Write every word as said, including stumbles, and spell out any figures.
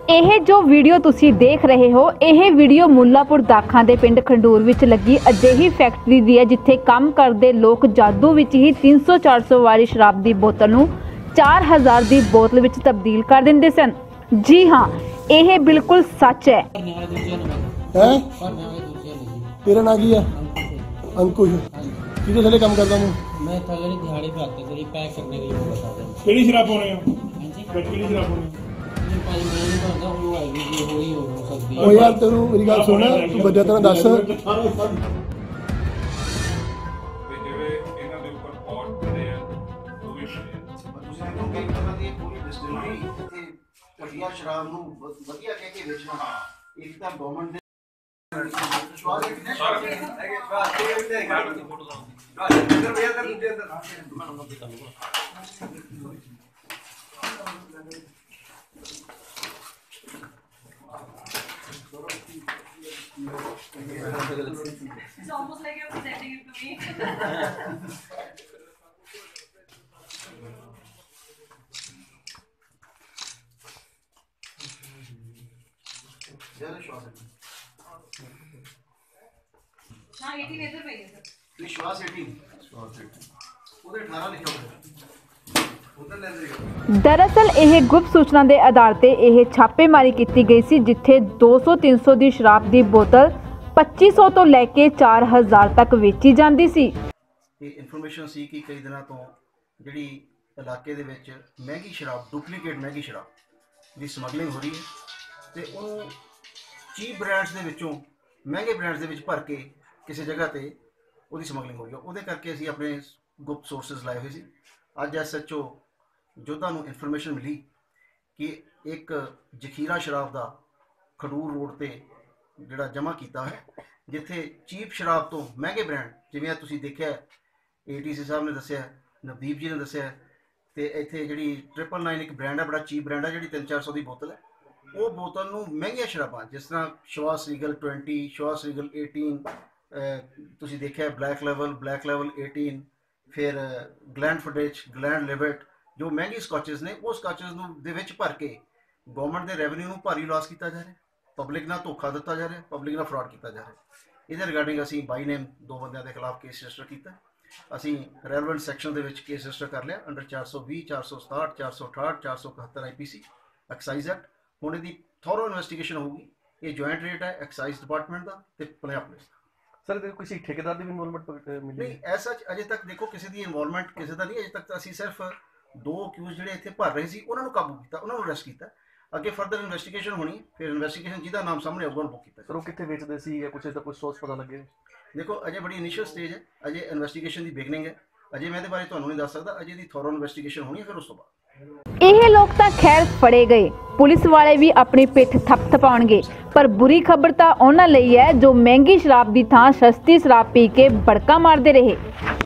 ਇਹ ਜੋ ਵੀਡੀਓ ਤੁਸੀਂ ਦੇਖ ਰਹੇ ਹੋ, ਇਹ ਵੀਡੀਓ ਮੁੱਲਾਪੁਰ ਦਾਖਾਂ ਦੇ ਪਿੰਡ ਖੰਡੂਰ ਵਿੱਚ ਲੱਗੀ ਅਜਿਹੀ ਫੈਕਟਰੀ ਦੀ ਹੈ ਜਿੱਥੇ ਕੰਮ ਕਰਦੇ ਲੋਕ ਜਾਦੂ ਵਿੱਚ ਹੀ तीन सौ चार सौ ਵਾਲੀ ਸ਼ਰਾਬ ਦੀ ਬੋਤਲ ਨੂੰ चार हज़ार ਦੀ ਬੋਤਲ ਵਿੱਚ ਤਬਦੀਲ ਕਰ ਦਿੰਦੇ ਸਨ। ਜੀ ਹਾਂ, ਇਹ ਬਿਲਕੁਲ ਸੱਚ ਹੈ। है तेरा ना की है अंकुश किधर थले काम करता हूँ मैं थले दिहाड़ी पे आते थे पैक करने के लिए वो बता दें केड़ी शराब हो रहे हो हां जी केड़ी शराब हो रही ये भाई मैं नहीं पता वो आई भी हो ही हो सकती है ओ यार तेरू मेरी गल सुन तू बच्चा तेरा दस ਤੇ ਜਿਹੜੇ ਇਹਨਾਂ ਦੇ ਉੱਪਰ ਪੌਟ ਬਣੇ ਆ ਉਹ ਵੀ ਬਣੇ ਆ। ਤੁਸੀਂ ਦੇਖੋਗੇ ਇੱਕ ਤਰ੍ਹਾਂ ਦੀ ਪੂਰੀ ਡਿਸਟਿਲਰੀ ਇੱਥੇ ਘਟੀਆ ਸ਼ਰਾਬ ਨੂੰ ਵ- ਵਧੀਆ ਕਹਿ ਕੇ ਵੇਚਣਾ ਇੱਕ ਤਾਂ ਗਵਰਨਮੈਂਟ ਦੇ ਵਿਸ਼ਵਾਸ ਹੈ ਕਿ ਸਾਰਾ It's almost like you're presenting it to me. ਜ਼ਿਆਦਾ ਵਿਸ਼ਵਾਸ ਹੈ हाँ eighteen इधर पे ही है सर। ਵਿਸ਼ਵਾਸ ਅਠਾਰਾਂ ਉਹਦੇ अठारह ਲਿਖਿਆ ਹੋਇਆ ਉਧਰ ਲੈ ਜਾਈਏ। ਦਰਅਸਲ ਇਹ ਗੁਪਤ ਸੂਚਨਾ ਦੇ ਆਧਾਰ ਤੇ ਇਹ ਛਾਪੇਮਾਰੀ ਕੀਤੀ ਗਈ ਸੀ ਜਿੱਥੇ दो सौ तीन सौ ਦੀ ਸ਼ਰਾਬ ਦੀ ਬੋਤਲ पच्चीस सौ ਤੋਂ ਲੈ ਕੇ चार हज़ार ਤੱਕ ਵੇਚੀ ਜਾਂਦੀ ਸੀ। ਇਹ ਇਨਫੋਰਮੇਸ਼ਨ ਸੀ ਕਿ ਕਈ ਦਿਨਾਂ ਤੋਂ ਜਿਹੜੀ ਇਲਾਕੇ ਦੇ ਵਿੱਚ ਮਹਿੰਗੀ ਸ਼ਰਾਬ ਡੁਪਲੀਕੇਟ ਮਹਿੰਗੀ ਸ਼ਰਾਬ ਦੀ ਸਮਗਲਿੰਗ ਹੋ ਰਹੀ ਹੈ ਤੇ ਉਹਨੂੰ ਚੀਪ ਬ੍ਰਾਂਡਸ ਦੇ ਵਿੱਚੋਂ ਮਹਿੰਗੇ ਬ੍ਰਾਂਡਸ ਦੇ ਵਿੱਚ ਭਰ ਕੇ ਕਿਸੇ ਜਗ੍ਹਾ ਤੇ ਉਹਦੀ ਸਮਗਲਿੰਗ ਹੋ ਰਹੀ ਹੈ। ਉਹਦੇ ਕਰਕੇ ਅਸੀਂ ਆਪਣੇ ਗੁਪਤ ਸੋਰਸਿਸ ਲਾਏ ਹੋਏ ਸੀ। ਅੱਜ ਐਸ ਐਚ ਓ ਜੋਧਾ ਨੂੰ ਇਨਫੋਰਮੇਸ਼ਨ ਮਿਲੀ ਕਿ ਇੱਕ ਜ਼ਖੀਰਾ ਸ਼ਰਾਬ ਦਾ ਖਡੂਰ ਰੋਡ ਤੇ ਜਿਹੜਾ ਜਮ੍ਹਾਂ ਕੀਤਾ ਹੈ ਜਿੱਥੇ ਚੀਪ ਸ਼ਰਾਬ ਤੋਂ ਮਹਿੰਗੇ ਬ੍ਰਾਂਡ ਜਿਵੇਂ ਤੁਸੀਂ ਦੇਖਿਆ ਏ ਟੀ ਸੀ ਸਾਹਿਬ ਨੇ ਦੱਸਿਆ, ਨਵਦੀਪ ਜੀ ਨੇ ਦੱਸਿਆ ਤੇ ਇੱਥੇ ਜਿਹੜੀ ਟ੍ਰਿਪਲ ਨਾਈਨ ਇੱਕ ਬ੍ਰਾਂਡ ਹੈ, ਬੜਾ ਚੀਪ ਬ੍ਰਾਂਡ ਹੈ ਜਿਹੜੀ ਤਿੰਨ ਚਾਰ ਸੌ ਦੀ ਬੋਤਲ ਹੈ। ਉਹ ਬੋਤਲ ਨੂੰ ਮਹਿੰਗੀਆਂ ਸ਼ਰਾਬਾਂ ਜਿਸ ਤਰ੍ਹਾਂ ਸ਼ਵਾਸ ਰੀਗਲ ਵੀਹ, ਸ਼ਵਾਸ ਰੀਗਲ ਅਠਾਰਾਂ, ਤੁਸੀਂ ਦੇਖਿਆ ਬਲੈਕ ਲੈਵਲ ਬਲੈਕ ਲੈਵਲ ਅਠਾਰਾਂ, ਫਿਰ ਗਲੈਂਡ ਫੁਡੇਜ ਗਲੈਂਡ ਲਿਵਟ ਜੋ ਮਹਿੰਗੀ ਸਕਾਚਸ ਨੇ ਉਹ ਸਕਾਚਸ ਨੂੰ ਦੇ ਵਿੱਚ ਭਰ ਕੇ ਗਵਰਨਮੈਂਟ ਦੇ ਰੈਵਨਿਊ ਨੂੰ ਭਾਰੀ ਲਾਸ ਕੀਤਾ ਜਾ ਰਿਹਾ, ਪਬਲਿਕ ਨਾਲ ਧੋਖਾ ਦਿੱਤਾ ਜਾ ਰਿਹਾ, ਪਬਲਿਕ ਨਾਲ ਫਰਾਡ ਕੀਤਾ ਜਾ ਰਿਹਾ। ਇਹਦੇ ਰਿਗਾਰਡਿੰਗ ਅਸੀਂ ਬਾਈ ਨੇਮ ਦੋ ਬੰਦਿਆਂ ਦੇ ਖਿਲਾਫ ਕੇਸ ਰਜਿਸਟਰ ਕੀਤਾ। ਅਸੀਂ ਰੈਲੇਵੈਂਟ ਸੈਕਸ਼ਨ ਦੇ ਵਿੱਚ ਕੇਸ ਰਜਿਸਟਰ ਕਰ ਲਿਆ ਅੰਡਰ ਚਾਰ ਸੌ ਵੀਹ, ਚਾਰ ਸੌ ਸਤਾਹਠ, ਚਾਰ ਸੌ ਅਠਾਹਠ, ਚਾਰ ਸੌ ਇਕਹੱਤਰ ਆਈ ਪੀ ਸੀ ਐਕਸਾਈਜ਼ ਐਕਟ। ਹੁਣ ਇਹਦੀ ਥੋਰੋ ਇਨਵੈਸਟੀਗੇਸ਼ਨ ਹੋਊਗੀ। ਇਹ ਜੁਆਇੰਟ ਰੇਟ ਹੈ ਐਕਸਾਈਜ਼ ਡਿਪਾਰਟਮੈਂਟ ਦਾ ਤੇ ਪੰਜਾਬ ਪੁਲਿਸ ਦਾ। सर किसी ठेकेदार की भी इन्वॉल्वमेंट मिली ਨਹੀਂ ਐਸਾ ਅਜੇ ਤੱਕ ਦੇਖੋ ਕਿਸੇ ਦੀ ਇਨਵੋਲਵਮੈਂਟ ਕਿਸੇ ਦਾ ਨਹੀਂ। ਅਜੇ ਤੱਕ ਤਾਂ ਅਸੀਂ ਸਿਰਫ ਦੋ ਅਕਿਊਜ਼ ਜਿਹੜੇ ਇੱਥੇ ਭਰ ਰਹੇ ਸੀ ਉਹਨਾਂ ਨੂੰ ਕਾਬੂ ਕੀਤਾ, ਉਹਨਾਂ ਨੂੰ ਅਰੈਸਟ ਕੀਤਾ। ਅੱਗੇ ਫਰਦਰ ਇਨਵੈਸਟੀਗੇਸ਼ਨ ਹੋਣੀ, ਫਿਰ ਇਨਵੈਸਟੀਗੇਸ਼ਨ ਜਿਹਦਾ ਨਾਮ ਸਾਹਮਣੇ ਆਊਗਾ ਉਹਨੂੰ ਬੁੱਕ ਕੀਤਾ। सर वो कितने बेचते सी या कुछ ऐसा कुछ सोर्स पता लगे? ਦੇਖੋ ਅਜੇ ਬੜੀ ਇਨੀਸ਼ੀਅਲ ਸਟੇਜ ਹੈ, ਅਜੇ ਇਨਵੈਸਟੀਗੇਸ਼ਨ ਦੀ ਬਿਗਨਿੰਗ ਹੈ। ਅਜੇ ਮੈਂ ਇਹਦੇ ਬਾਰੇ ਤੁਹਾਨੂੰ ਨਹੀਂ ਦੱਸ ਸਕਦਾ। ਅਜੇ ਦੀ ਥੋਰੋ ਇਨਵੈਸਟੀਗੇਸ਼ਨ ਹੋਣੀ ਹੈ, ਫਿਰ ਉਸ ਤੋਂ ਬਾਅਦ ਇਹ ਲੋਕ ਤਾਂ ਖੈਰ ਫੜੇ ਗਏ, ਪੁਲਿਸ ਵਾਲੇ ਵੀ ਆਪਣੀ ਪਿੱਠ ਥਪਥਪਾਉਣਗੇ, ਪਰ ਬੁਰੀ ਖਬਰ ਤਾਂ ਉਹਨਾਂ ਲਈ ਹੈ ਜੋ ਮਹਿੰਗੀ ਸ਼ਰਾਬ ਦੀ ਥਾਂ ਸਸਤੀ ਸ਼ਰਾਬ ਪੀ ਕੇ ਬੜਕਾ ਮਾਰਦੇ ਰਹੇ।